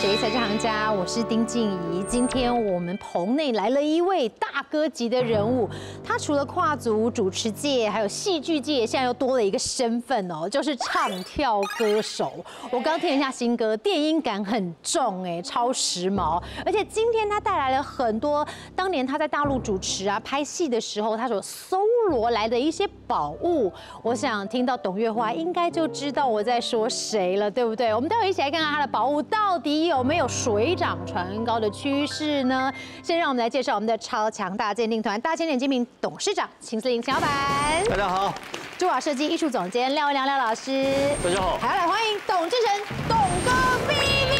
谁才是行家？我是丁静怡。今天我们棚内来了一位大哥级的人物，他除了跨足主持界，还有戏剧界，现在又多了一个身份哦，就是唱跳歌手。我刚听了一下新歌，电音感很重哎，超时髦。而且今天他带来了很多当年他在大陆主持啊、拍戏的时候，他所搜罗来的一些宝物。我想听到董月花，应该就知道我在说谁了，对不对？我们待会一起来看看他的宝物到底有没有水涨船高的趋势呢？先让我们来介绍我们的超强大鉴定团大千点精品董事长秦思玲秦老板， 大家好， 珠宝设计艺术总监廖文良廖老师， 大家好， 还要来欢迎董志成董哥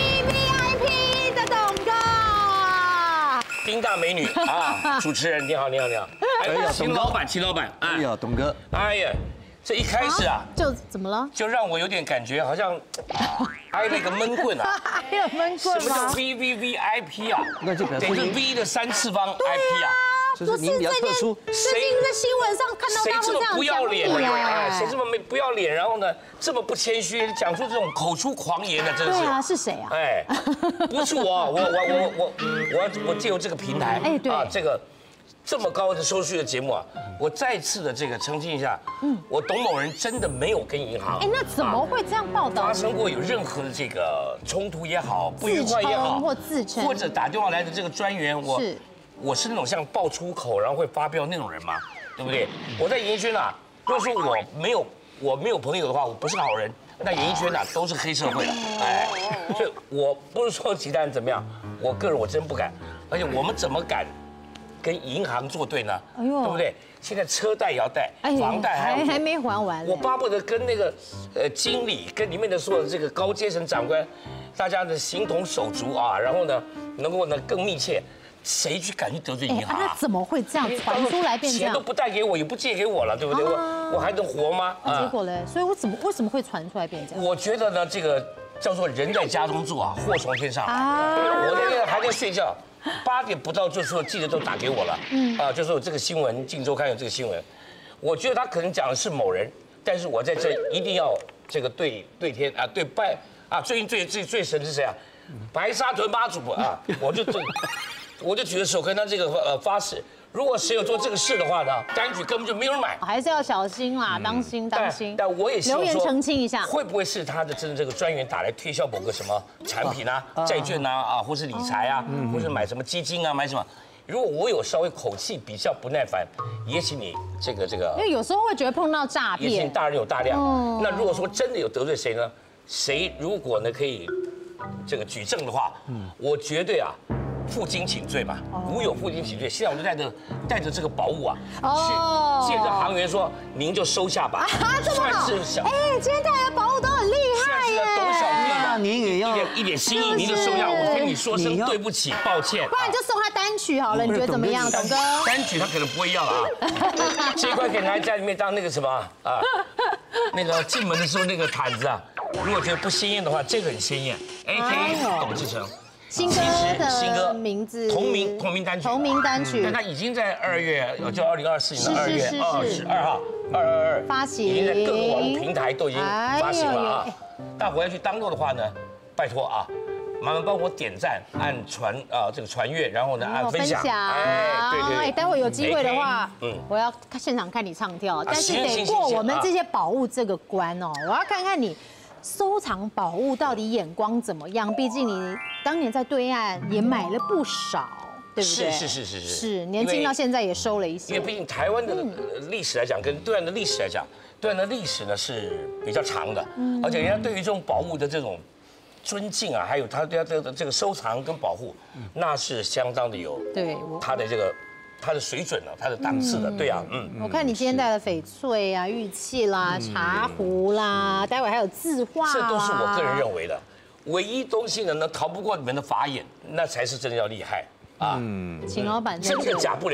VVVIP 的董哥。 丁大美女啊，主持人你好，你好，你好。 哎呀， 秦老板，秦老板， 哎呀，董哥， 哎呀，这一开始啊， 就怎么了？ 就让我有点感觉好像挨了一个闷棍啊。 还有闷棍什么叫吗？ VVVIP 啊？ 那就表示等于 V 的3次方 IP 啊。 就是您比较特殊。 最近在新闻上看到谁大陆这样这么不要脸讲你的？哎， 耶谁这么不要脸？然后呢，这么不谦虚，讲出这种口出狂言的，真是。 对啊，是谁啊？ 哎，不是我借由这个平台， 哎对啊，这么高的收视的节目啊，我再次的这个澄清一下，我董某人真的没有跟银行， 哎，那怎么会这样报道呢？ 发生过有任何的这个冲突也好，不愉快也好， 自称或者打电话来的这个专员，我是那种像爆粗口然后会发飙那种人吗？对不对？我在演艺圈啊，如果说我没有朋友的话，我不是好人。那演艺圈啊都是黑社会了，哎，所以我不是说其他人怎么样，我个人我真不敢，而且我们怎么敢跟银行作对呢？ 哎呦， 对不对？现在车贷也要贷， 哎房贷还没还完。 我巴不得跟那个经理跟里面的所有的这个高阶层长官，大家的形同手足啊，然后呢能够呢更密切。谁去敢去得罪银行啊？ 那怎么会这样传出来变这样？ 钱都不贷给我，也不借给我了，对不对？我还能活吗？ 结果呢？所以为什么会传出来变这样？ 我觉得呢，这个叫做人在家中坐啊，祸从天上来。我那个还在睡觉，8点不到就说记者都打给我了，就说有这个新闻，《镜周刊》有这个新闻。我觉得他可能讲的是某人，但是我在这一定要这个对天啊，对拜啊，最近最神是谁啊？白沙屯妈祖啊，我就举着手跟他这个发誓，如果谁有做这个事的话呢，单曲根本就没有人买， 还是要小心啦，当心。 但我也希望留言澄清一下， 会不会是他的真的这个专员打来推销某个什么产品啊、债券啊或是理财啊，或是买什么基金啊、买什么？如果我有稍微口气比较不耐烦，也请你这个， 因为有时候会觉得碰到诈骗， 也请大人有大量。那如果说真的有得罪谁呢？谁如果呢可以这个举证的话，我绝对啊。负荆请罪嘛，古有负荆请罪。现在我就带着这个宝物啊，去见着行员说，您就收下吧。 这么好，哎，今天带来的宝物都很厉害耶。 董小弟啊， 您也要一点心意，您就收下。我跟你说声对不起，抱歉。 不然你就送他单曲好了，你觉得怎么样，董哥？ 单曲他可能不会要啊，这一块可以拿在家里面当那个什么啊，那个进门的时候那个毯子啊。如果觉得不鲜艳的话，这个很鲜艳。AKA 董志成。 新歌的名字同名单曲，但它已经在2月，就2024年的2月22号222 发行， 已经在各个网络平台都已经发行了啊。大伙要去download的话呢，拜托啊，麻烦帮我点赞、按这个传阅，然后呢按分享。 哎，对，待会有机会的话，我要现场看你唱跳，但是得过我们这些宝物这个关哦，我要看看你。收藏宝物到底眼光怎么样？毕竟你当年在对岸也买了不少，对不对？是，年轻到现在也收了一些。 因为毕竟台湾的历史来讲，跟对岸的历史来讲，对岸的历史呢是比较长的，而且人家对于这种宝物的这种尊敬啊，还有他对他的这个收藏跟保护，那是相当的有他的这个。它的水准呢，它的档次的，对啊， 我看你今天带了翡翠啊、玉器啦、茶壶啦，待会还有字画， 这都是我个人认为的。唯一东西呢，逃不过你们的法眼，那才是真的要厉害啊。 秦老板真的假不了，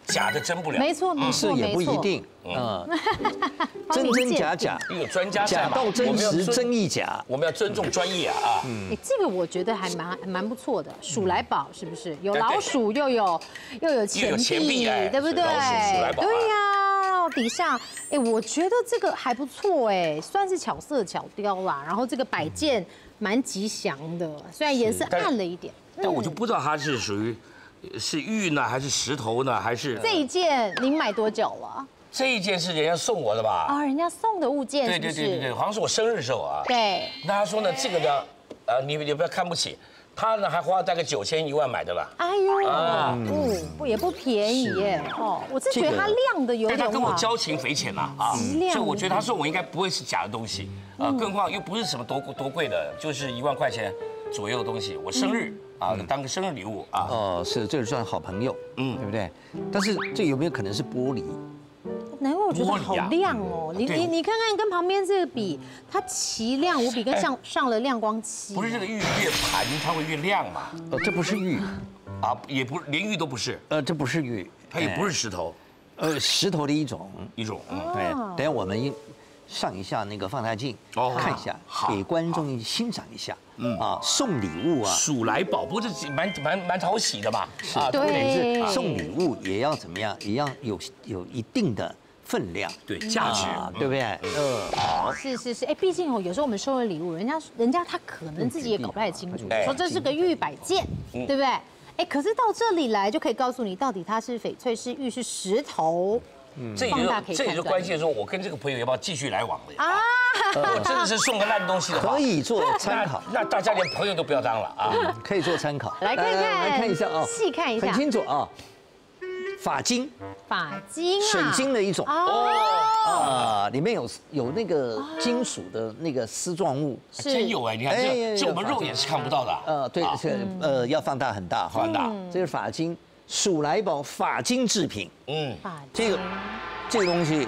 假的真不了。 没错，没错， 是也不一定，真真假假， 有专家假到真实，真亦假。 我们要尊重专业啊！ 这个我觉觉得还蛮不错的，鼠来宝是不是？有老鼠又有钱币，对不对？对呀，底下我觉得这个还不错算是巧色巧雕啦。然后这个摆件蛮吉祥的，虽然颜色暗了一点， 但我就不知道它是属于是玉呢，还是石头呢，还是这一件您买多久了？ 这一件是人家送我的吧？ 啊，人家送的物件， 对，好像是我生日时候啊。 对。 那他说呢，这个呢，你不要看不起，他呢还花大概9000、1万买的了。哎呦，也不便宜耶。哦，我是觉得它亮的有点。 他跟我交情匪浅呐啊，所以我觉得他送我应该不会是假的东西啊，更何况又不是什么多贵的，就是1万块钱左右的东西，我生日啊当个生日礼物啊。 哦，是，这个算好朋友，对不对？但是这有没有可能是玻璃？ 难怪我觉得好亮哦！你看看跟旁边这个比，它奇亮无比，跟上了亮光漆。 不是这个玉越盘它会越亮嘛？ 这不是玉， 啊，也不连玉都不是。 这不是玉， 它也不是石头， 石头的一种。 对， 等下我们上一下那个放大镜，看一下，给观众欣赏一下。送礼物啊， 鼠来宝不是蛮讨喜的嘛？ 啊，对，送礼物也要怎么样？也要有一定的分量， 对，价值， 对不对？ 好，是，毕竟有时候我们收了礼物，人家他可能自己也搞不太清楚，说这是个玉摆件，对不对？可是到这里来就可以告诉你，到底它是翡翠、是玉、是石头。这也就关键说，我跟这个朋友要不要继续来往了啊？我真的是送个烂东西的话， 可以做参考。 那大家连朋友都不要当了啊！ 可以做参考。 来看一下啊， 细看一下， 很清楚啊。发晶，水晶的一种里面有那个金属的那个丝状物， 真有你看这我们肉眼是看不到的。 对，要放大很大， 放大。 这是发晶，鼠来宝发晶制品。这个东西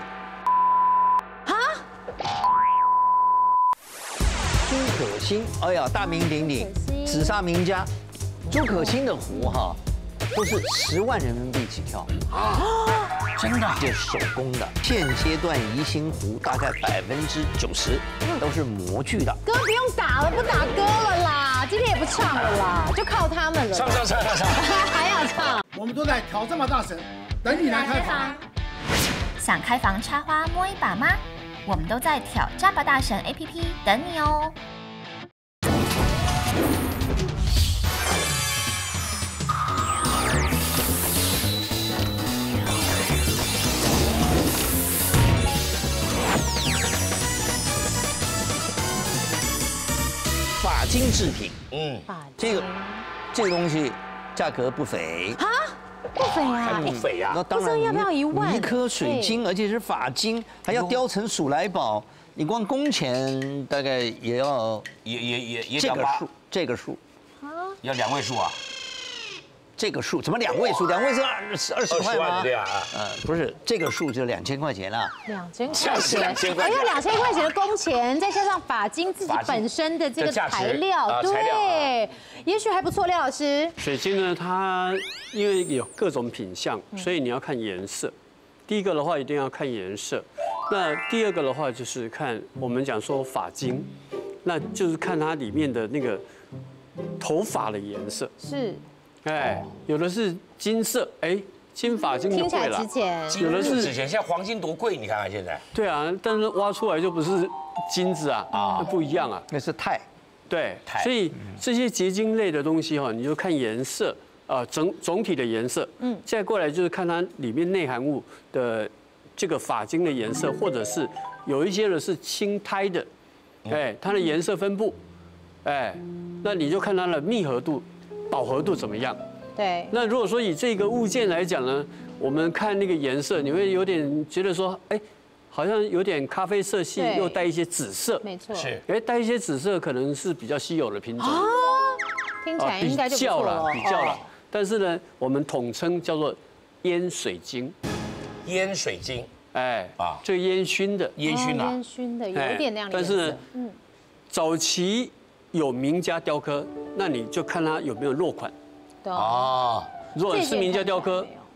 朱可心，哎呀，大名鼎鼎，紫砂名家，朱可心的壶哈。都是10万人民币起跳真的， 这手工的。现阶段宜兴壶大概90%都是模具的。 歌不用打了，不打歌了啦，今天也不唱了啦，就靠他们了。 唱， 还要唱。 我们都在挑战吧大神，等你来开房。 想开房插花摸一把吗？我们都在挑战吧大神 APP 等你哦。 发晶制品，这个东西价格不菲啊，不菲啊， 还不菲啊。 那当然， 要不要1万？ 一颗水晶，而且是发晶，还要雕成鼠来宝，你光工钱大概也要这个数， 要2位数啊。 这个数怎么2位数？2位数20块吗？ 对啊， 不是，这个数就2000块钱了。 2000块钱，要2000块钱的工钱，再加上发晶自己本身的这个材料，对，也许还不错。廖老师， 水晶呢，它因为有各种品相，所以你要看颜色。第一个的话，一定要看颜色。那第二个的话，就是看我们讲说发晶，那就是看它里面的那个头发的颜色。 是。 有的是金色，金发晶就贵了。 有的是值钱，像黄金多贵，你看看现在。 对啊，但是挖出来就不是金子啊，不一样啊。 那是钛。 对，所以这些结晶类的东西哈，你就看颜色总体的颜色。再过来就是看它里面内含物的这个发晶的颜色，或者是有一些的是青苔的，它的颜色分布，那你就看它的密合度。饱和度怎么样？ 对。 那如果说以这个物件来讲呢，我们看那个颜色，你会有点觉得说，好像有点咖啡色系，又带一些紫色。 没错。 是。 带一些紫色可能是比较稀有的品种。 听起来应该就不错了。 比较了。但是呢，我们统称叫做烟水晶。 烟水晶。 这个烟熏的。 烟熏啊。 烟熏的，有点那样的但是呢，早期。有名家雕刻，那你就看它有没有落款。如果是名家雕刻，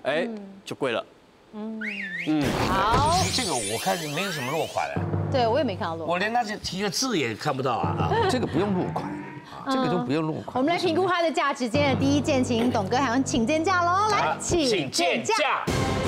哎，就贵了。 好， 这个我看没有什么落款哎， 对我也没看到落款。 我连他这提的字也看不到啊。 这个不用落款，这个都不用落款。 我们来评估它的价值。今天的第一件，请董哥还用请见价喽，来， 请见价。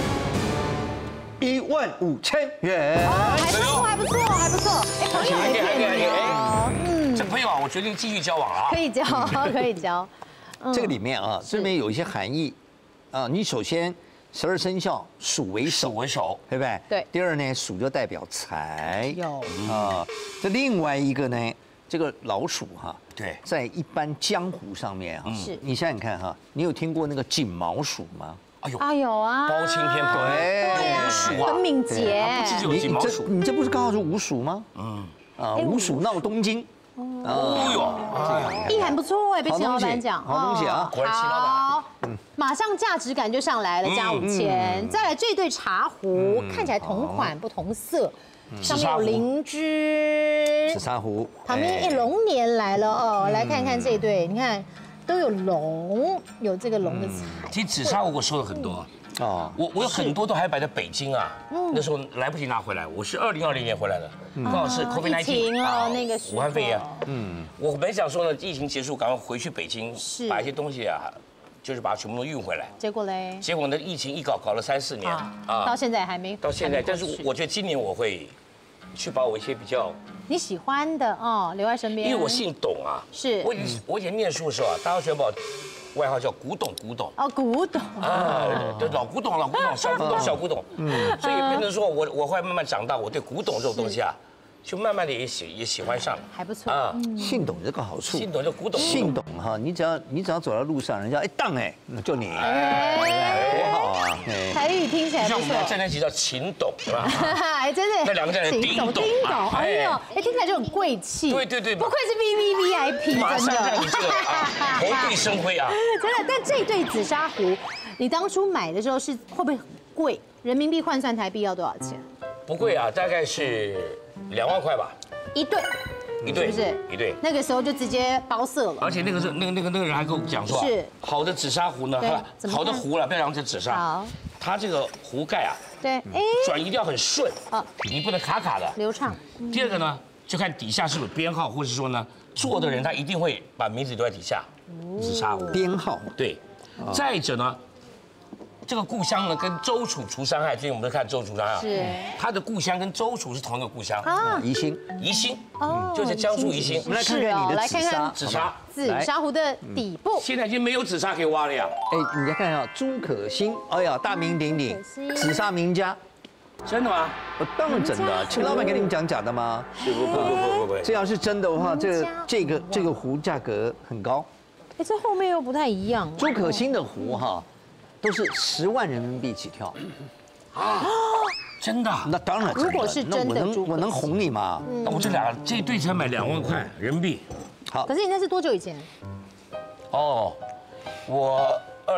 15000元， 还不错。哎，朋友也便宜哦。 这朋友啊，我决定继续交往了啊。 可以交。 这个里面啊，这里面有一些含义啊。你首先12生肖鼠为首，对不对？ 对。 第二呢，鼠就代表财。 有啊。这另外一个呢，这个老鼠哈， 对， 在一般江湖上面哈， 是你想想看哈，你有听过那个锦毛鼠吗？ 有啊， 包青天旁边有五鼠啊， 很敏捷。 不只有锦毛鼠， 你这不是刚好是五鼠吗？五鼠闹东京。 哦哟， 意涵不错哎，被秦老板讲， 好东西啊， 果然秦老板。 马上价值感就上来了，加5000。再来这对茶壶，看起来同款不同色，上面有灵芝， 紫砂壶， 旁边龙年来了哦，来看看这对，你看。 都有龙，有这个龙的彩。 其实紫砂我收了很多哦，我有很多都还摆在北京啊，那时候来不及拿回来。我是2020年回来的，刚好是 COVID-19 啊，那个武汉肺炎。我本想说呢，疫情结束赶快回去北京，把一些东西啊，就是把它全部都运回来。 结果嘞？ 结果呢，疫情一搞了3-4年啊， 到现在还没。 到现在，但是我觉得今年我会去把我一些比较。 你喜欢的哦，留在身边。 因为我姓董啊， 是我以前念书的时候啊，大家喜欢把我外号叫古董。 哦，古董啊，对，老古董，小古董。所以变成说我后来慢慢长大，我对古董这种东西啊，就慢慢的也喜欢上了， 还不错啊。姓董这个好处， 姓董就古董。 姓董哈，你只要走到路上，人家当就你，多好啊！ 台语听起来像我们站在一起叫秦董，是吧？ 哎，真的， 那两个叫丁董，哎呦，哎，听起来就很贵气。 对， 不愧是 VVVIP， 马上让你这个蓬荜生辉啊！ 真的，但这对紫砂壶，你当初买的时候是会不会很贵？人民币换算台币要多少钱？ 不贵啊，大概是2万块吧。 一对。 一对， 是不是一对？ 那个时候就直接包色了。 而且那个人还跟我讲说，是好的紫砂壶呢，好的壶了，不要讲成紫砂。好，它这个壶盖啊， 对， 转移一定要很顺，你不能卡的， 流畅。 第二个呢，就看底下是有编号，或者说呢，做的人他一定会把名字留在底下，紫砂壶编号。对， 再者呢。 这个故乡呢，跟周楚除山害，最近我们都看周楚山害，是他的故乡跟周楚是同一个故乡啊，宜兴，哦，就是江苏宜兴。 我们来看看你的紫砂壶的底部， 现在已经没有紫砂可以挖了呀。 哎，你来看一下朱可欣，哎呀，大名鼎鼎，紫砂名家， 真的吗？ 当然真的，秦老板给你们讲假的吗？不，这要是真的话，这个壶价格很高。 哎，这后面又不太一样。 朱可欣的壶哈。 都是10万人民币起跳， 啊，真的？ 那当然， 如果是真的， 我能哄你吗？ 那我这对才买2万块人民币。 好， 可是你那是多久以前？ 哦，我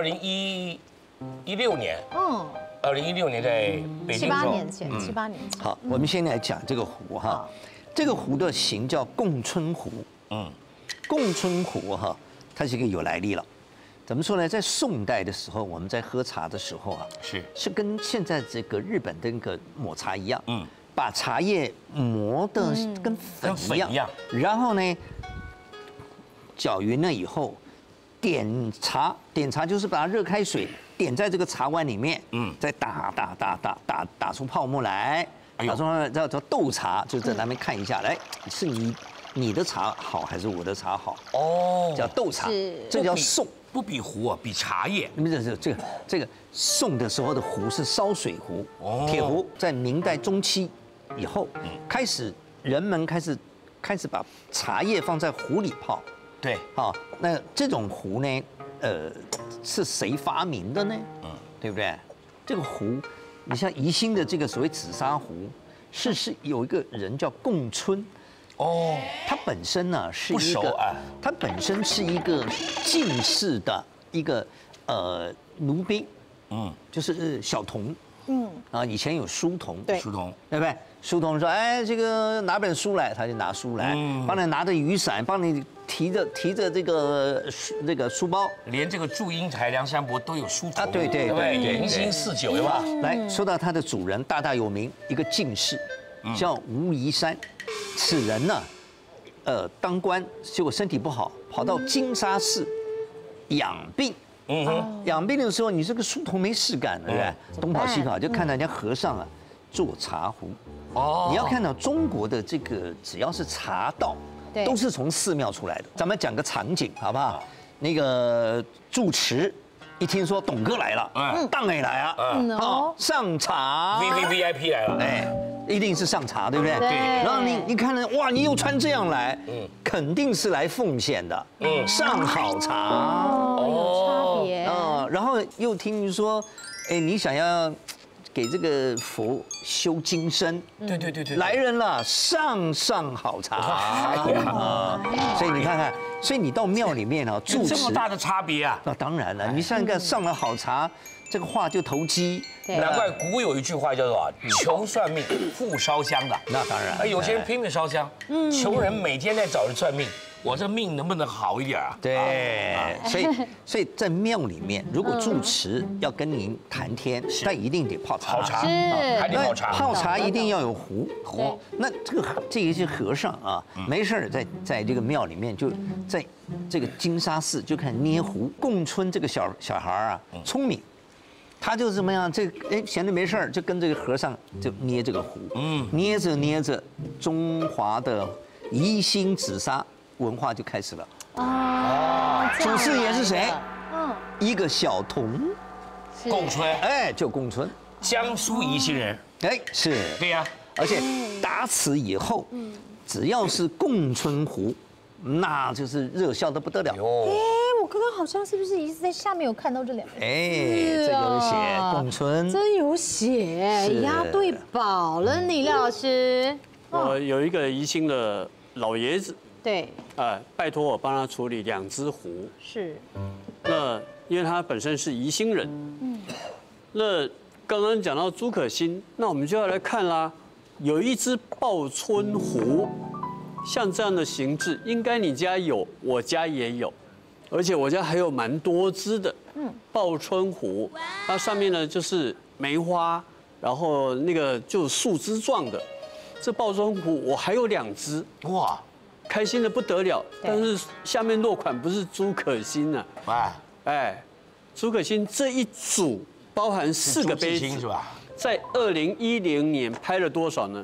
2016年，2016年在北京。 7、8年前。 好，我们先来讲这个壶哈，这个壶的型叫贡春壶。贡春壶哈，它是一个有来历了。 怎么说呢？在宋代的时候，我们在喝茶的时候啊，是跟现在这个日本的那个抹茶一样，把茶叶磨得跟粉一样，然后呢，搅匀了以后，点茶就是把热开水点在这个茶碗里面，再打出泡沫来，打出叫斗茶，就在那边看一下，来是你的茶好还是我的茶好？哦，叫斗茶，这叫宋。 不比壶啊，比茶叶。 你们这个宋的时候的壶是烧水壶，铁壶。在明代中期以后，人们开始把茶叶放在壶里泡。 对， 啊，那这种壶呢，是谁发明的呢？对不对？这个壶，你像宜兴的这个所谓紫砂壶，是有一个人叫贡春。 哦，他本身呢是一个，他本身是一个进士的一个奴婢，就是小童， 以前有书童， 对书童， 对不对？书童说，哎，这个拿本书来，他就拿书来，帮你拿着雨伞，帮你提着这个书包， 连这个祝英台、梁山伯都有书童啊对对对对迎新49有吧？ 来说到他的主人大有名，一个进士，叫吴宜山。此人呢，当官结果身体不好，跑到金沙寺养病。养病的时候，你这个书童没事干，对不对？东跑西跑，就看到人家和尚啊做茶壶。你要看到中国的这个，只要是茶道，都是从寺庙出来的。咱们讲个场景好不好？那个住持一听说董哥来了，当然来啊，上茶 VIP 来了， 哎，一定是上茶，对不对？ 对。 然后你看了，哇，你又穿这样来，肯定是来奉献的，上好茶， 有差别。 然后又听说，哎，你想要给这个佛修金身， 对， 来人了，上好茶，所以你看看，所以你到庙里面啊，住持这么大的差别啊！ 那当然了，你想想看，上了好茶，这个话就投机。 难怪古有一句话叫做“穷算命，富烧香”的。 那当然， 有些人拼命烧香，穷人每天在找人算命，我这命能不能好一点啊？ 对，所以在庙里面，如果住持要跟您谈天，他一定得泡茶， 泡茶，还得泡茶， 泡茶一定要有壶。那这一些和尚啊，没事儿在这个庙里面，就在这个金沙寺就看捏壶。贡春这个小孩啊，聪明。他就怎么样？闲着没事儿就跟这个和尚就捏这个壶，捏着，中华的宜兴紫砂文化就开始了。祖师爷是谁？一个小童， 贡春， 哎，就贡春， 江苏宜兴人， 哎，是， 对呀， 而且打此以后，只要是贡春壶，那就是热销得不得了。 我刚刚好像是不是一直在下面有看到这两个？ 哎，这有写贡春， 真有写，押对宝了你，廖老师。 我有一个宜兴的老爷子， 对， 拜托我帮他处理2只壶。 是。 那因为他本身是宜兴人，那刚刚讲到朱可心，那我们就要来看啦。有一只报春壶，像这样的形制，应该你家有，我家也有。而且我家还有蛮多只的，报春壶，它上面呢就是梅花，然后那个就是树枝状的。这报春壶我还有2只，哇，开心的不得了。但是下面落款不是朱可心啊，朱可心这一组包含4个杯子， 是吧？ 在2010年拍了多少呢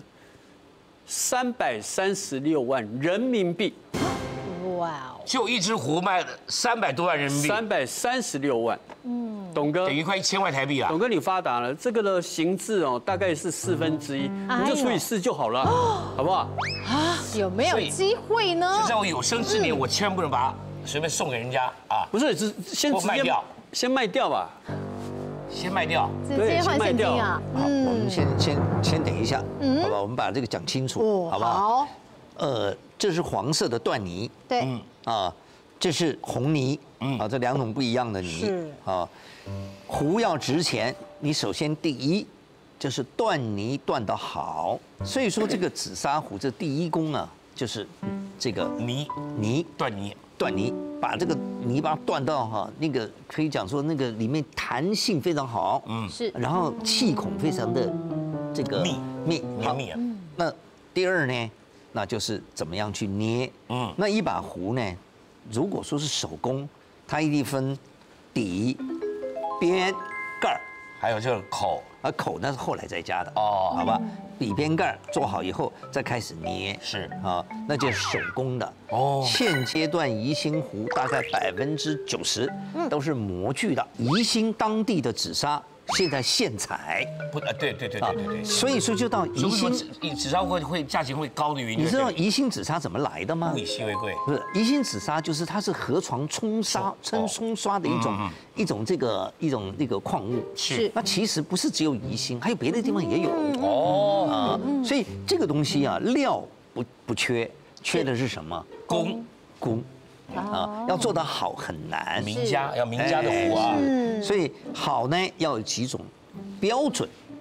？336万人民币。 哇哦！ 就一只壶卖了300多万人民币 ，336万。董哥等于快1000万台币啊！ 董哥你发达了，这个的形制哦，大概是1/4，你就除以4就好了，好不好？ 有没有机会呢？ 就在我有生之年，我千万不能把它随便送给人家啊！ 不是，先卖掉， 先卖掉吧。 先卖掉， 直接换现金啊！ 好，我们先等一下，好吧？我们把这个讲清楚，好不好？这是黄色的缎泥， 对， 这是红泥，这2种不一样的泥， 是啊。壶要值钱，你首先第一就是缎泥缎得好，所以说这个紫砂壶这第一功啊，就是这个泥缎泥， 把这个泥巴缎到那个可以讲说那个里面弹性非常好， 是， 然后气孔非常的这个密啊。 那第二呢，那就是怎么样去捏，那一把壶呢，如果说是手工，它一定分底、边、盖儿， 还有就是口， 口那是后来再加的哦，好吧？底边盖做好以后，再开始捏， 是啊，那就是手工的哦。现阶段宜兴壶大概90%都是模具的，宜兴当地的紫砂现在现采， 不，对， 所以说就到宜兴， 紫砂会价钱会高的原因。 你知道宜兴紫砂怎么来的吗？ 物以稀为贵， 不是宜兴紫砂，就是它是河床冲刷的一种那个矿物。 是， 那其实不是只有宜兴，还有别的地方也有哦。所以这个东西啊，料不缺，缺的是什么？工。要做得好很难， 要名家的壶啊， 所以好呢要有几种标准，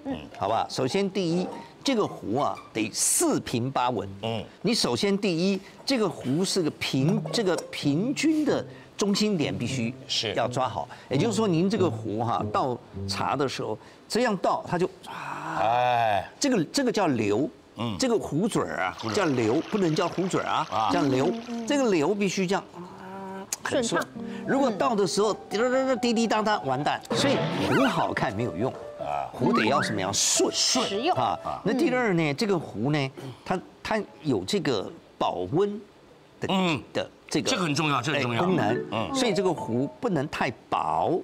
好吧？首先第一，这个壶啊得4平8稳。你首先第一，这个壶是个平均的中心点必须是要抓好。也就是说，您这个壶哈倒茶的时候，这样倒它就哎， 这个叫流。这个壶嘴儿啊叫流，不能叫壶嘴儿啊，叫流。这个流必须这样。很顺，如果倒的时候滴滴答答，完蛋。所以壶好看没有用啊，壶得要什么样顺实用啊。那第二呢，这个壶呢，它有这个保温的这个很重要，这很重要功能。所以这个壶不能太薄。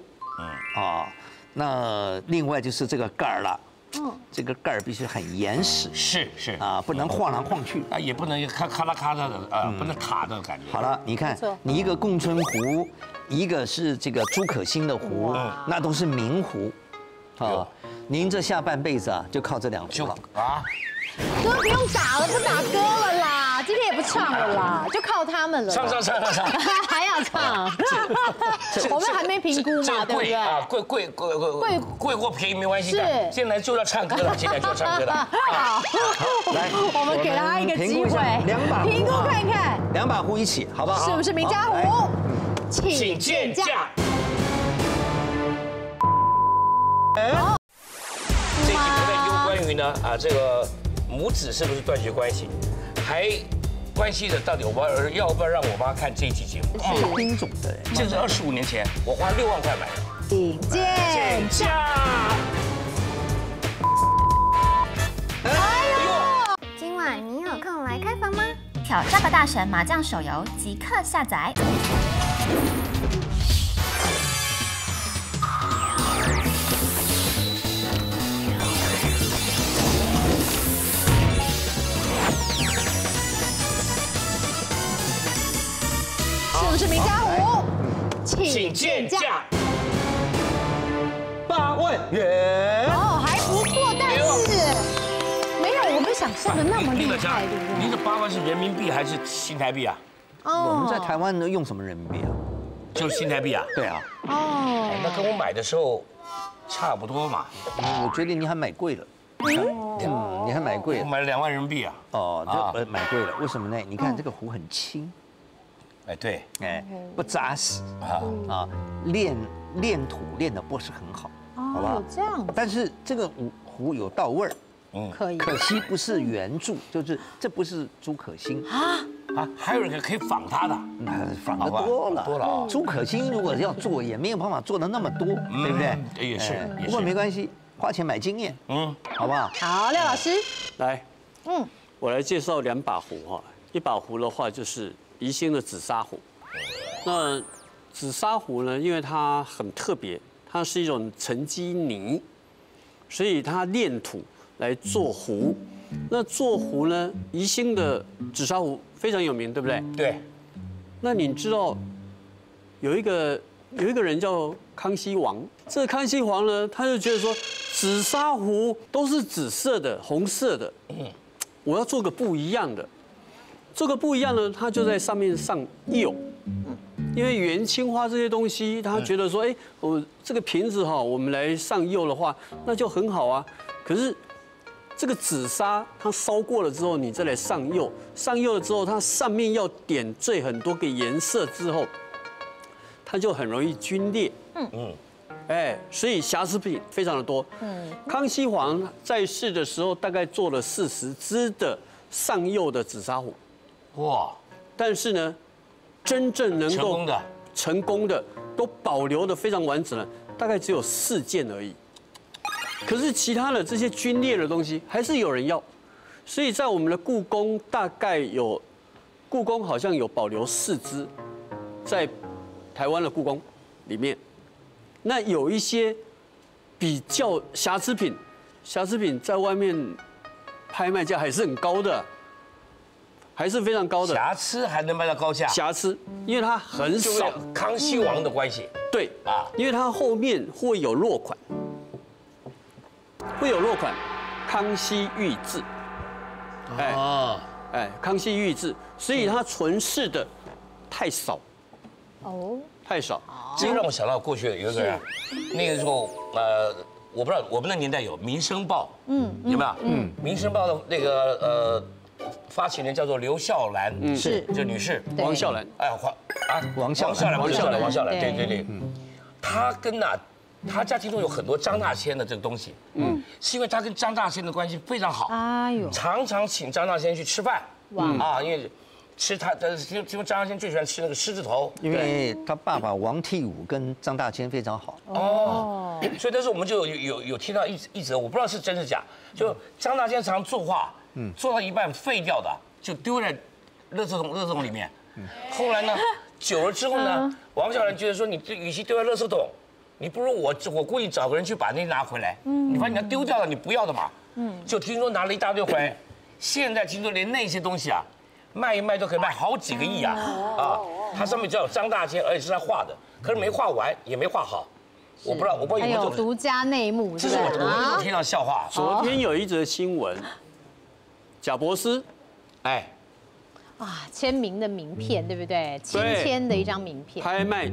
那另外就是这个盖儿了。这个盖儿必须很严实， 是啊，不能晃来晃去啊，也不能咔啦咔啦的不能卡的感觉。 好了，你看，你一个贡春壶，一个是这个朱可卿的壶，那都是名壶，啊，您这下半辈子啊，就靠这2壶了啊。 歌不用打了，不打歌了啦，今天也不唱了啦，就靠他们了。 唱， 还要唱，我们还没评估嘛，对不对？ 啊，贵或便宜没关系的，现在就要唱歌了，现在就要唱歌了。 好，来，我们给他一个机会，评估看看 ，2把壶一起，好不好？ 是不是名家壶？ 请见价。这集不但有关于呢这个母子是不是断绝关系，还关系的到底我要不要让我妈看这一期节目？ 是听众的， 这是25年前我花6万块买的。 请见价。 今晚你有空来开房吗？挑战吧大神麻将手游即刻下载。 是不是名家壶？ 请见价。 8万元。 哦，还不错，但是没有我们想象的那么厉害，对不对？ 您的8万是人民币还是新台币啊？ 我们在台湾呢用什么人民币啊？ 就是新台币啊。 对啊。 哦， 那跟我买的时候差不多嘛。 我觉得你还买贵了。你还买贵了。 我买了2万人民币啊。 哦，这买贵了，为什么呢？你看这个壶很轻。 哎，对， 哎，不扎实啊，练土练的不是很好，好不好？ 这样， 但是这个壶有到味儿， 可以。 可惜不是原著，就是这不是朱可卿还有人可以仿他的， 仿的多了。朱可卿如果要做，也没有办法做的那么多，对不对？ 也是， 不过没关系，花钱买经验，好不好？ 好，廖老师， 来，我来介绍2把壶哈，一把壶的话就是宜兴的紫砂壶。那紫砂壶呢，因为它很特别，它是一种沉积泥，所以它炼土来做壶。那做壶呢，宜兴的紫砂壶非常有名，对不对？ 对。 那你知道有一个人叫康熙王，这个康熙王呢，他就觉得说紫砂壶都是紫色的、红色的，我要做个不一样的。这个不一样呢，他就在上面上釉，因为元青花这些东西，他觉得说，哎，我这个瓶子哈，我们来上釉的话，那就很好啊。可是这个紫砂它烧过了之后，你再来上釉，上釉了之后，它上面要点缀很多个颜色之后，它就很容易皲裂。哎，所以瑕疵品非常的多。康熙皇在世的时候，大概做了40只的上釉的紫砂壶。哇！但是呢，真正能够成功的都保留的非常完整了，大概只有4件而已。可是其他的这些皲裂的东西还是有人要，所以在我们的故宫故宫好像有保留4只，在台湾的故宫里面。那有一些比较瑕疵品在外面拍卖价还是很高的。还是非常高的， 瑕疵还能卖到高价。 瑕疵，因为它很少。 康熙王的关系。 对啊，因为它后面会有落款，康熙御制。康熙御制，所以它存世的太少。太少。 这让我想到过去有一个人，那个时候我不知道我们那年代有《民生报》，有没有？《民生报》的那个发起人叫做刘孝兰， 是这女士， 王孝兰， 哎王孝兰，王孝兰，对，她跟他家庭中有很多张大千的这个东西，是因为他跟张大千的关系非常好，哎呦，常常请张大千去吃饭，因为吃他的，听说张大千最喜欢吃那个狮子头， 因为他爸爸王替武跟张大千非常好。 所以那时候我们就有听到一则，我不知道是真是假，就张大千常作画，做到一半废掉的，就丢在垃圾桶里面。后来呢，久了之后呢，王小兰觉得说，你这与其丢在垃圾桶，你不如我故意找个人去把那拿回来。你把你要丢掉了，你不要的嘛。就听说拿了一大堆回来，现在听说连那些东西啊，卖一卖都可以卖好几个亿啊！它上面只有张大千，而且是他画的，可是没画完，也没画好。我不知道有没有独家内幕。 这是我听到笑话。 昨天有一则新闻，贾伯斯， 签名的名片，对不对？签的一张名片， 拍卖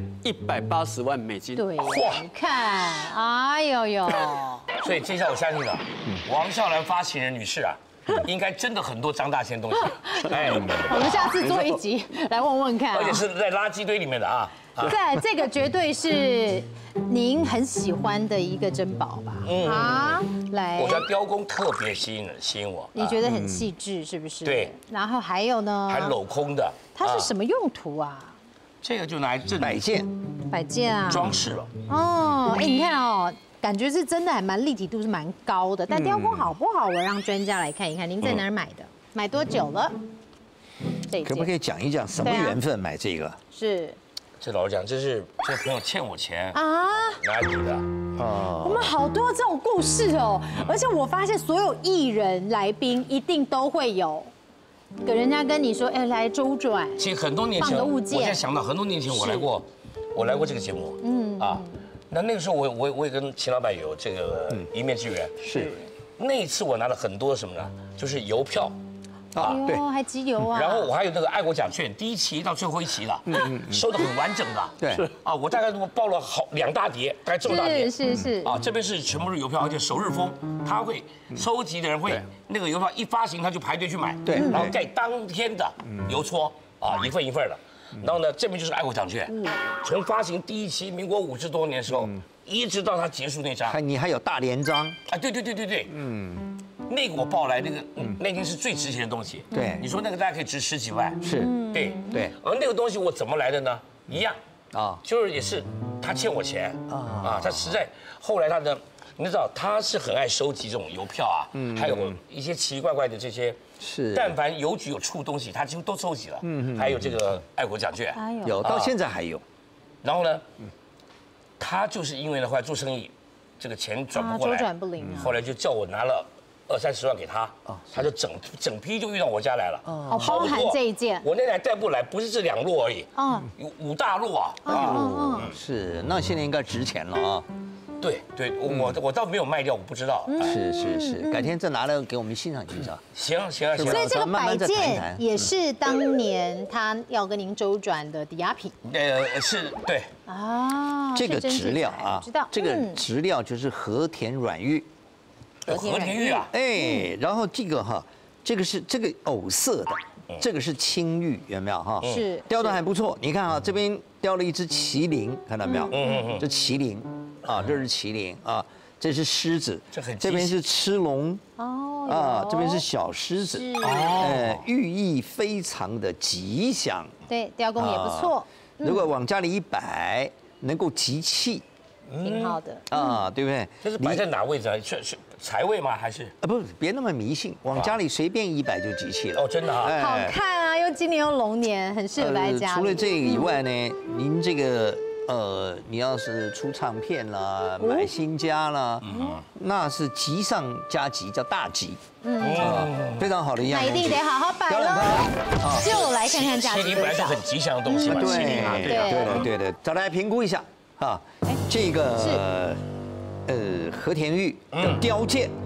180万美金。 对，你看，哎呦， 所以这下我相信了，王孝兰发起人女士啊，应该真的很多张大千东西。 我们下次做一集来问问看， 而且是在垃圾堆里面的啊。 这个绝对是您很喜欢的一个珍宝吧？来， 我觉得雕工特别吸引我。 你觉得很细致是不是？ 对。 然后还有呢？ 还镂空的。 它是什么用途啊？ 这个就拿来摆件啊， 装饰了。 你看哦，感觉是真的还蛮立体度是蛮高的，但雕工好不好？我让专家来看一看，您在哪儿买的？买多久了？ 可不可以讲一讲什么缘分买这个？ 是。 这老实讲，这是这个朋友欠我钱拿来抵的。 我们好多这种故事哦，而且我发现所有艺人来宾一定都会有，给人家跟你说，来周转。 其实很多年前，我现在想到很多年前我来过这个节目，那个时候我也跟秦老板有这个一面之缘。 是。 那一次我拿了很多什么呢？就是邮票。 对，还集邮啊！ 然后我还有那个爱国奖券，第一期到最后一期了，收的很完整的。 对， 我大概报了2大叠，大概这么大叠。 是。 这边是全部是邮票，而且首日封，他会收集的人会那个邮票一发行他就排队去买， 对， 然后盖当天的邮戳一份一份的。然后呢，这边就是爱国奖券，从发行第一期民国50多年的时候，一直到它结束那张， 你还有大连章。 对，那个我报来那天是最值钱的东西。 对， 你说那个大概可以值10几万。 是， 对。而那个东西我怎么来的呢？一样就是也是他欠我钱他实在后来你知道他是很爱收集这种邮票还有一些奇奇怪怪的这些。 是， 但凡邮局有出东西，他几乎都收集了。还有这个爱国奖券， 有到现在还有。 然后呢，他就是因为后来做生意，这个钱转不过来， 周转不灵。 后来就叫我拿了20-30万给他，他就整批就运到我家来了。 包含这一件。 我那台带不来，不是这2摞而已，有5大摞啊。 是，那现在应该值钱了啊。 对，我倒没有卖掉，我不知道。 是，改天再拿来给我们欣赏欣赏。 行。 所以这个摆件也是当年他要跟您周转的抵押品。 是，对。 这个质料知道。 这个质料就是和田软玉。 和田玉啊。 然后这个是这个藕色的，这个是青玉，有没有是。 雕的还不错，你看这边雕了一只麒麟，看到没有？这麒麟。这是麒麟这是狮子，这边是螭龙这边是小狮子，寓意非常的吉祥。 对，雕工也不错。 如果往家里一摆，能够集气， 挺好的对不对？ 这是摆在哪位置啊？是财位吗？还是不是？别那么迷信，往家里随便一摆就集气了。 真的好看啊！又今年又龙年，很适合摆家里。 除了这个以外呢，您这个。你要是出唱片啦，买新家啦，那是吉上加吉，叫大吉，非常好的一样。 那一定得好好摆喽。就来看看价值。 麒麟本来是很吉祥的东西嘛， 对的。再来评估一下这个和田玉的雕件，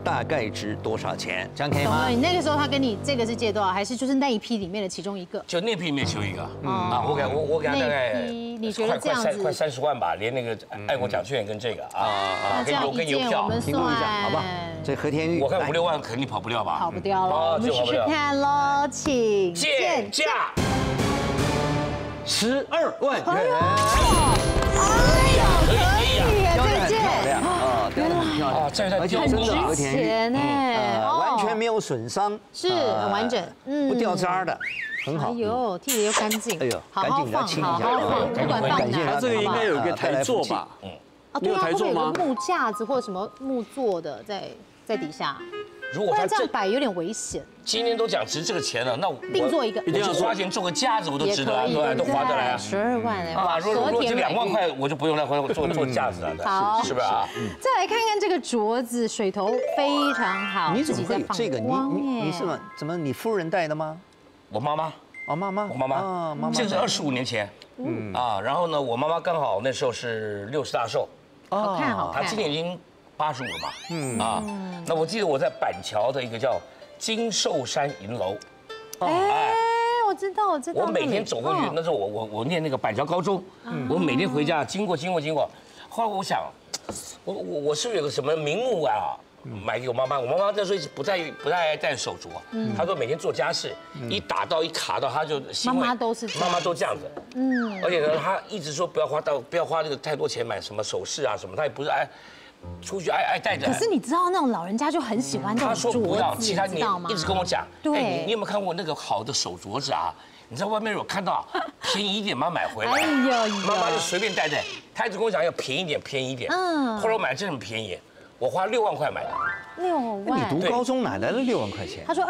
大概值多少钱？这样可以吗？ 你那个时候他跟你这个是借多少，还是就是那一批里面的其中一个？ 就那批里面其中一个。我给他大概你觉得这样子快30万吧，连那个爱国奖券跟这个这样一件我们评估一下，好不好？这和田玉， 我看5、6万肯定跑不掉吧？ 跑不掉了，我们试试看喽，请见价 12万元。 可以耶， 雕得很漂亮啊，雕得很漂亮，而且真的和田玉，完全没有损伤， 是很完整， 不掉渣的，很好。 哎呦，剔的又干净， 哎呦， 好好放，好好放，不管放哪， 它这个应该有一个台座吧？ 对啊，会不会有个木架子或者什么木做的在底下？ 如果他这样摆有点危险。 今天都讲值这个钱了，那我定做一个， 一定要花钱做个架子，我都值得，对，都划得来啊。 12万哎， 如果这2万块，我就不用再做架子了， 好， 是不是啊？ 再来看看这个镯子，水头非常好， 你怎么会有这个？你是怎么你夫人戴的吗？ 我妈妈。 哦，妈妈， 我妈妈，这是25年前，然后呢，我妈妈刚好那时候是60大寿， 好看好看， 她今年已经85了嘛，那我记得我在板桥的一个叫金寿山银楼， 我知道， 我每天走过去，那时候我念那个板桥高中，我每天回家经过，后来我想，我是不是有个什么名目啊？买给我妈妈，我妈妈那时候不太爱戴手镯，她说每天做家事，一打到一卡到，她就妈妈都这样子，而且呢，她一直说不要花这个太多钱买什么首饰啊什么，她也不是出去爱戴着。 可是你知道那种老人家就很喜欢这种镯子， 她说不要，其他年一直跟我讲， 对， 你有没有看过那个好的手镯子啊？你在外面有看到便宜一点，妈买回来，妈妈就随便戴，她一直跟我讲要便宜一点，后来我买的真的很便宜。我花6万块买的 ，6万。 你读高中哪来的6万块钱？ 他说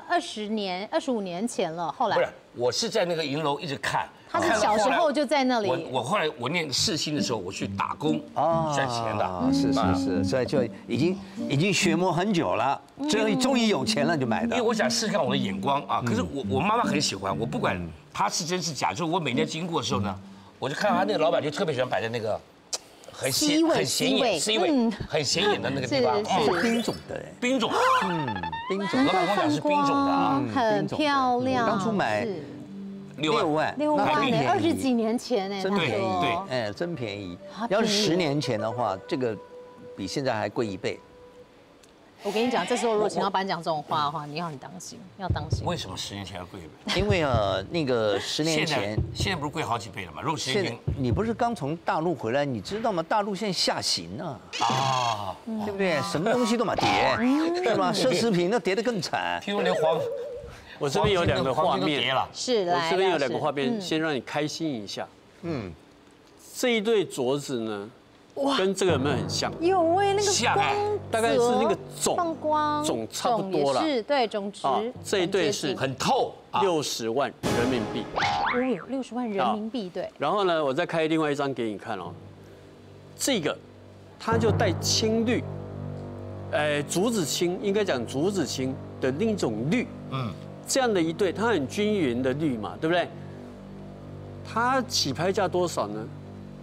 25年前了，后来不是，我是在那个银楼一直看。 他是小时候就在那里。 我后来我念世新的时候，我去打工赚钱的。 是，所以就已经学摸很久了，终于有钱了就买的。 因为我想试试看我的眼光啊，可是我妈妈很喜欢，我不管她是真是假，就是我每天经过的时候呢，我就看到她那个老板就特别喜欢摆在那个。很显眼 C 位，很显眼的那个地方， 是冰种的， 冰种， 冰种。 老板跟我讲是冰种的啊， 很漂亮。 当初买6万 ，20几年前哎， 对，真便宜。要是10年前的话，这个比现在还贵1倍。 我跟你讲，这时候如果请老板讲这种话的话，你要很当心，要当心。 为什么10年前要贵1倍？ 因为那个10年前， 现在不是贵好几倍了吗？如果10年前， 你不是刚从大陆回来，你知道吗？大陆现在下行呢，对不对？什么东西都嘛跌，是吧？奢侈品那跌得更惨。 听说连我这边有2个画面， 是来， 我这边有2个画面，先让你开心一下。这一对镯子呢？跟这个有没有很像？ 有那个像大概是那个总差不多了。 是，对，总值。 这一对是很透 ，60万人民币。 有60万人民币，对。 然后呢，我再开另外一张给你看哦。这个，它就带青绿，竹子青，应该讲竹子青的另一种绿。这样的一对，它很均匀的绿嘛，对不对？它起拍价多少呢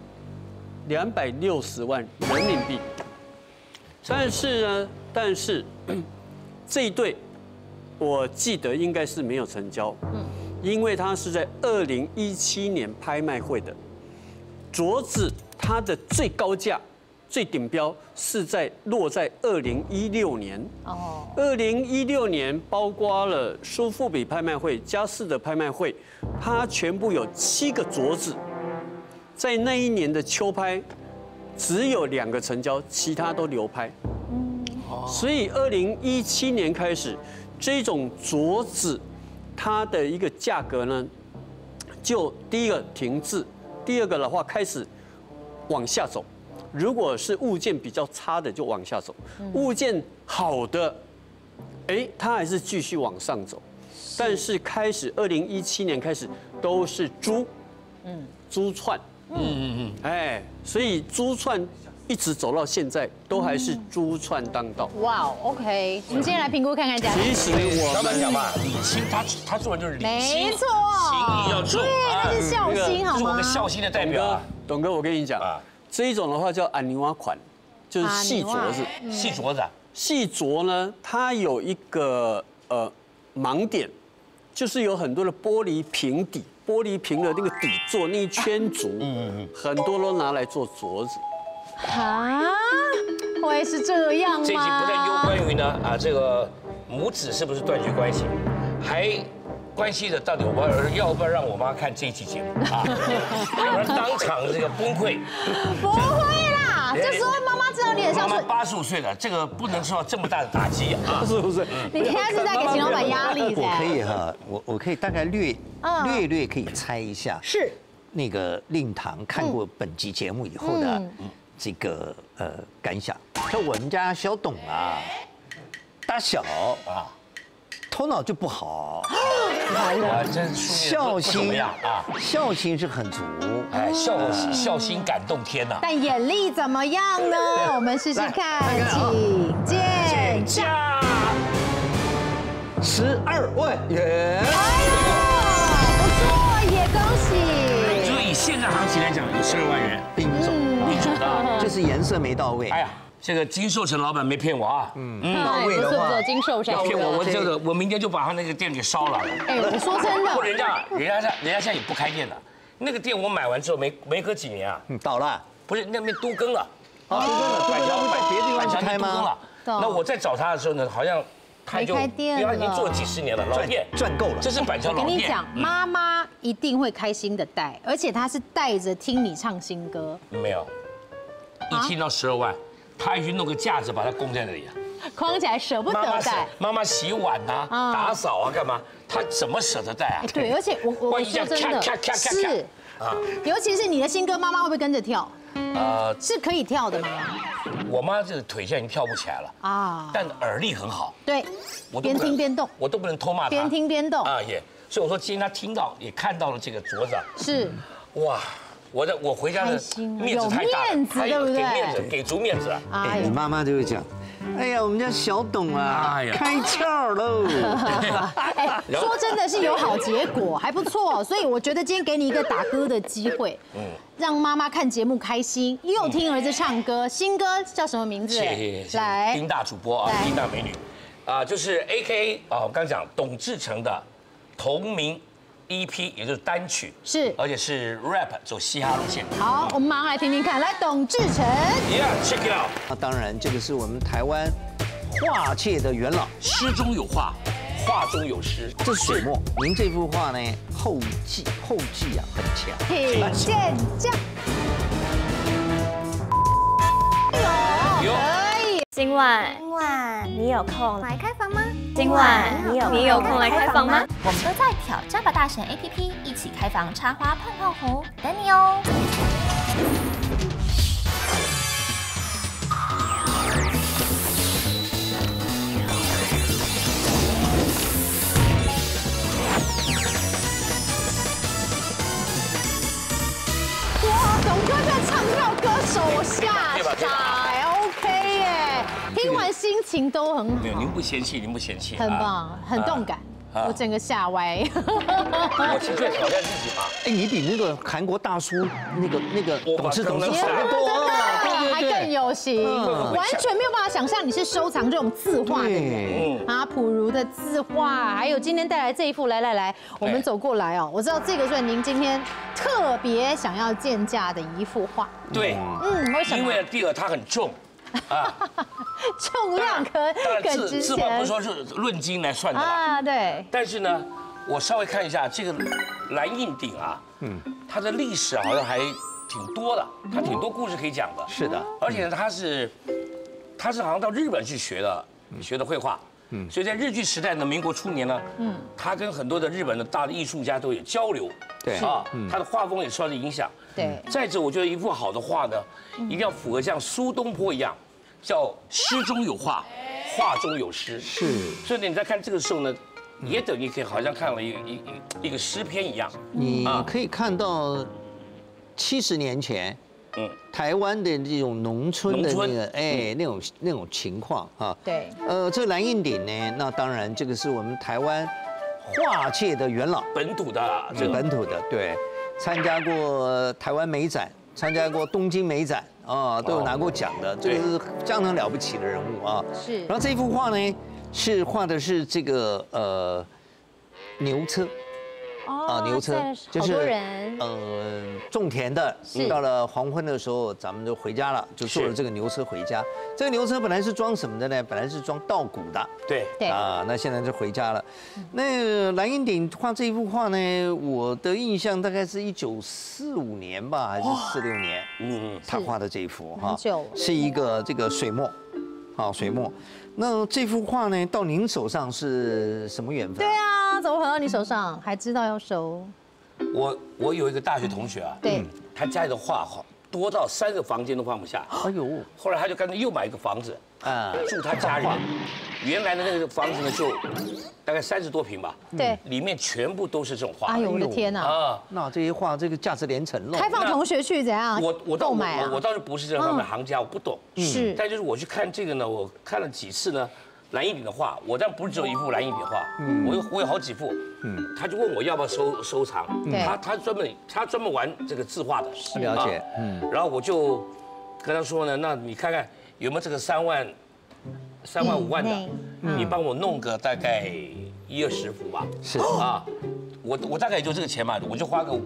？260万人民币，但是这一对，我记得应该是没有成交，因为它是在2017年拍卖会的镯子，它的最高价、最顶标是落在2016年。2016年包括了苏富比拍卖会、佳士得拍卖会，它全部有7个镯子。在那一年的秋拍，只有2个成交，其他都流拍。所以2017年开始，这种镯子，它的一个价格呢，就第一个停滞，第二个的话开始往下走。如果是物件比较差的，就往下走；物件好的，它还是继续往上走。但是2017年开始都是珠串。所以珠串一直走到现在，都还是珠串当道。 哇 ，OK， 我们今天来评估看看价格。 其实老板讲嘛，礼轻，他做的就是礼轻， 没错， 情义要重， 对，他是孝心，好吗？ 是我们孝心的代表。 董哥，我跟你讲，这一种的话叫安尼瓦款，就是细镯子， 细镯子， 细琢呢，它有一个盲点，就是有很多的玻璃瓶底，玻璃瓶的那个底座那一圈足，很多都拿来做镯子。 啊，会是这样吗？ 这集不但攸关于呢这个母子是不是断绝关系，还关系的到底我要不要让我妈看这一期节目啊？要不然当场这个崩溃。 不会啦，这时候妈妈知道你很孝顺。 妈妈85岁了，这个不能受到这么大的打击啊！ 是不是？ 你现在是在给秦老板压力噻？ 我可以哈，我可以大概略可以猜一下， 是那个令堂看过本集节目以后的这个感想。像我们家小董啊，大小啊，头脑就不好。 真孝心啊， 孝心是很足， 哎，孝心感动天呐！ 但眼力怎么样呢？我们试试看，请见价 12万元。 哎呦，不错，也恭喜。 就以现在行情来讲，有12万元， 并走，就是颜色没到位。 哎呀，这个金寿成老板没骗我啊！ 到位的话， 金寿成要骗我，我明天就把他那个店给烧了。 哎，我说真的， 人家现在也不开店了。那个店我买完之后没隔几年啊， 倒了。 不是那边都更了， 都更了，别的地方去开吗？ 那我在找他的时候呢，好像他就因为他已经做了几10年了，老店赚够了。 这是板桥老店。 我跟你讲，妈妈一定会开心的带，而且她是带着听你唱新歌。 没有，一听到12万，他还去弄个架子把它供在那里啊， 框起来舍不得带。 妈妈洗碗啊，打扫啊，干嘛？他怎么舍得带啊？ 对，而且我说真的，是啊，尤其是你的新歌，妈妈会不会跟着跳？是可以跳的吗？ 我妈这个腿现在已经跳不起来了啊，但耳力很好。 对，边听边动， 我都不能偷骂她。 边听边动啊也，所以我说今天她听到也看到了这个镯子， 是哇，我回家的面子太大了， 有面子对不对？ 给面子，给足面子啊！ 哎，你妈妈就会讲。哎呀，我们家小董啊，开窍喽！ 哎，说真的是有好结果，还不错，所以我觉得今天给你一个打歌的机会，让妈妈看节目开心，又听儿子唱歌，新歌叫什么名字？ 谢谢。 来， 丁大主播啊，丁大美女，就是 AKA 我刚讲董志成的同名 EP， 也就是单曲， 是， 而且是 rap 走嘻哈路线。 好，我们马上来听听看，来，董志成 ，Yeah，check it out。 那当然，这个是我们台湾画界的元老， 诗中有画，画中有诗， 这是水墨。您这幅画呢，后继啊很强。 请见价。有，可以。 今晚你有空来开房吗？今晚你有空来开房吗？我们都在挑战吧大神 APP 一起开房插花碰碰胡，等你哦。 哇，董哥在唱跳歌手，我吓傻 ，OK 耶，听完心情都很好。 没有，您不嫌弃， 很棒，很动感。我整个吓歪。 我纯粹挑战自己嘛。 哎，你比那个韩国大叔那个董事好得多， 还更有型，完全没有办法想象你是收藏这种字画的人啊，朴如的字画，还有今天带来这一幅，来，我们走过来哦，我知道这个是您今天特别想要见价的一幅画。 对， 为什么？ 因为第二它很重。 重量可值钱。 字嘛不说是论斤来算的啊，对。 但是呢，我稍微看一下这个蓝印鼎啊，它的历史好像还挺多的，它挺多故事可以讲的。 是的， 而且呢，它是好像到日本去学的绘画，所以在日据时代呢，民国初年呢，他跟很多的日本的大的艺术家都有交流， 对啊，他的画风也受到影响。 对。 再者，我觉得一幅好的画呢，一定要符合像苏东坡一样。叫诗中有画，画中有诗。 是， 所以你在看这个时候呢，也等于可以好像看了一个诗篇一样。 你可以看到70年前，台湾的这种农村的那种情况啊。 对。 这个蓝印鼎呢，那当然这个是我们台湾画界的元老， 本土的对，参加过台湾美展。 参加过东京美展啊，都有拿过奖的，这个是相当了不起的人物啊。 是。 然后这幅画呢，是画的是这个牛车。牛车就是种田的，到了黄昏的时候，咱们就回家了，就坐了这个牛车回家。这个牛车本来是装什么的呢？本来是装稻谷的。 对啊，那现在就回家了。那蓝荫鼎画这一幅画呢，我的印象大概是1945年吧，还是46年？他画的这一幅哈，是一个这个水墨，好水墨。那这幅画呢，到您手上是什么缘分？ 对啊，怎么跑到你手上？还知道要收？ 我有一个大学同学啊， 对， 他家里的画多到3个房间都放不下。哎呦，后来他就干脆又买一个房子啊，住他家人。原来的那个房子呢，就大概30多平吧， 对， 里面全部都是这种画。 哎呦，我的天哪！ 啊，那这些画这个价值连城了。 开放同学去怎样？ 我购买啊？ 我倒是不是这方面行家，我不懂。 是， 但就是我去看这个呢，我看了几次呢。蓝荫鼎的画，我但不是只有一幅蓝荫鼎画，我有好几幅，他就问我要不要收藏，他专门玩这个字画的， 了解， 然后我就跟他说呢，那你看看有没有这个3万5万的，你帮我弄个大概10-20幅吧， 是啊，我大概也就这个钱嘛，我就花个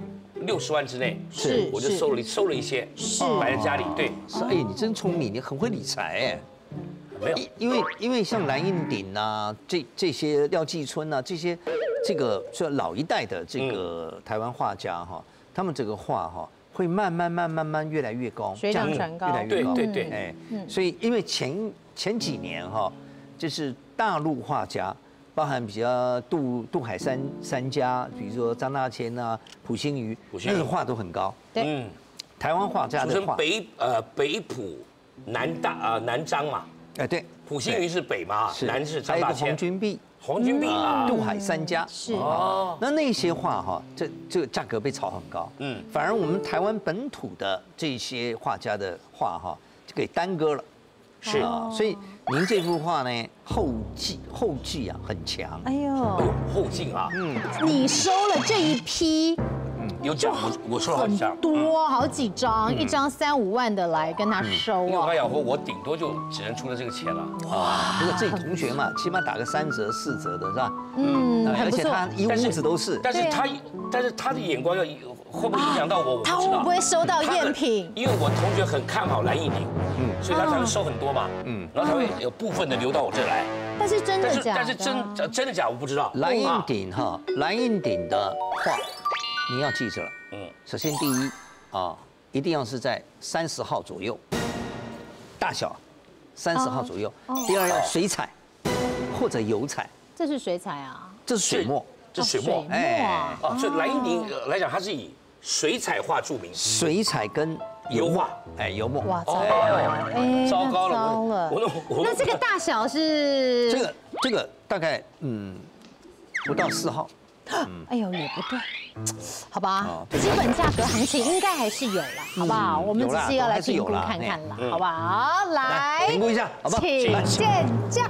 60万之内， 是， 我就收了一些，摆在家里，对， 是，哎，你真聪明，你很会理财哎。 没有， 因为像蓝荫鼎啊，这些廖继春啊，这个就老一代的这个台湾画家哈，他们这个画哈会慢慢越来越高， 水涨船高， 越来越高， 对， 哎，所以因为前几年哈，就是大陆画家，包含比较杜海三家，比如说张大千啊、蒲星宇，那个画都很高， 对， 台湾画家的画， 北浦南张嘛。 哎，对， 蒲星宇是北嘛，南是张大千，黄君璧啊， 杜海三家是哦。那些画哈，这个价格被炒很高，反而我们台湾本土的这些画家的画哈，就给耽搁了，是啊。所以您这幅画呢，后继啊很强， 哎呦， 后劲啊， 你收了这一批。 有奖，我收了好几张， 多好几张，一张3-5万的来跟他收因为我啊。 跟他讲说，我顶多就只能出了这个钱了啊。不过自己同学嘛，起码打个3折4折的是吧？ 很不错。 而且他一屋子都是。 但是他的眼光会不会影响到我？ 他会不会收到赝品？ 因为我同学很看好蓝荫鼎，所以他才会收很多嘛，然后他会有部分的流到我这来。 但是真的假的？ 但是真的假我不知道。 蓝荫鼎的画。你要记着了，首先第一啊，一定要是在30号左右，大小30号左右。第二要水彩或者油彩。 这是水彩啊？ 这是水墨， 这水墨。 哎， 所以蓝荫鼎来讲，它是以水彩画著名。 水彩跟油画， 哎，油墨。 哇， 糟糕了！那这个大小是？ 这个大概不到4号。 哎呦，也不对，好吧，基本价格行情应该还是有了，好不好？我们只是要来评估看看了，好不好？来评估一下，好不好？ 请见价。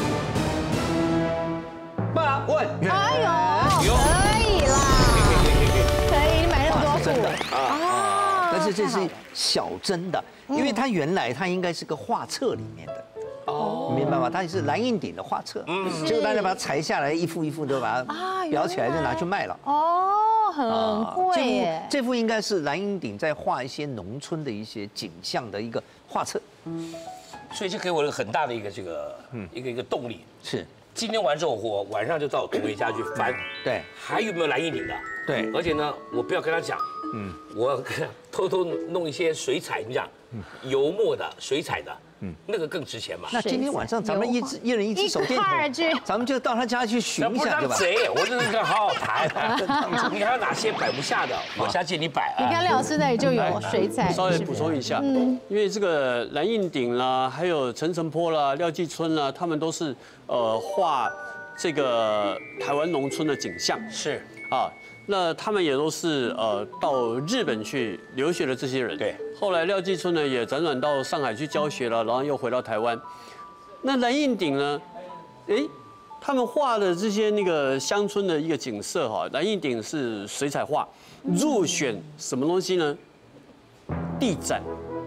8万元。 哎呦，可以啦，可以，你买那么多幅啊！但是这是小真的，因为它原来它应该是个画册里面的。明白吗？它也是蓝荫鼎的画册，结果大家把它裁下来，一幅一幅都把它裱起来，就拿去卖了。 哦，很贵耶！ 这幅应该是蓝荫鼎在画一些农村的一些景象的一个画册， 所以就给我了很大的一个一个动力。 是， 今天完之后，我晚上就到同学家去翻， 对， 还有没有蓝荫鼎的？ 对， 而且呢，我不要跟他讲，我偷偷弄一些水彩，你讲油墨的、水彩的。那个更值钱嘛？ 那今天晚上咱们一人一只手电筒，咱们就到他家去寻一下，对吧？ 贼，我真的跟好好谈。你还有哪些摆不下的？我家借你摆。 你看廖老师那里就有水彩。 稍微补充一下，因为这个蓝荫鼎啦，还有陈澄波啦、廖继春啦，他们都是画这个台湾农村的景象。 是啊。那他们也都是到日本去留学的这些人。 对。 后来廖继春呢也辗转到上海去教学了，然后又回到台湾。那蓝荫鼎呢，他们画的这些那个乡村的一个景色哈，蓝荫鼎是水彩画，入选什么东西呢？ 地展，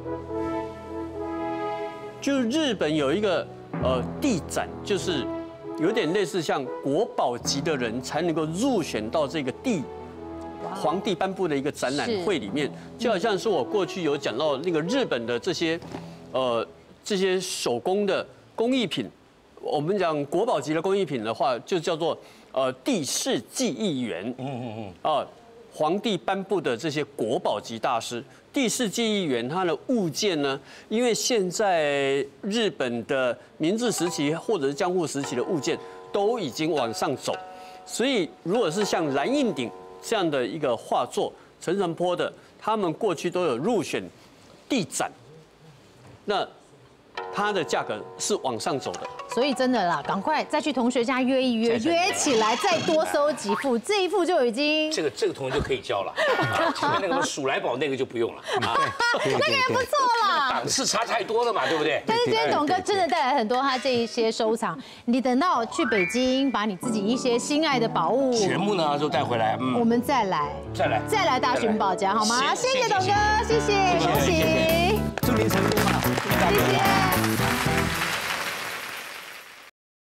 就日本有一个地展，就是有点类似像国宝级的人才能够入选到这个皇帝颁布的一个展览会里面，就好像是我过去有讲到那个日本的这些手工的工艺品，我们讲国宝级的工艺品的话，就叫做帝释技艺员，皇帝颁布的这些国宝级大师。帝释技艺员它的物件呢，因为现在日本的明治时期或者是江户时期的物件都已经往上走，所以如果是像蓝印鼎这样的一个画作，陈澄波的，他们过去都有入选地展，那它的价格是往上走的。 所以真的啦，赶快再去同学家约一约，约起来再多收几副，这一副就已经这个同学就可以交了，前面那个鼠来宝那个就不用了啊， 那个也不错啦。 档次差太多了嘛，对不对？ 但是今天董哥真的带来很多他这一些收藏，你等到去北京，把你自己一些心爱的宝物全部呢都带回来， 我们再来大寻宝家好吗？谢谢董哥，谢谢，恭喜， 祝您成功啊！ 谢谢。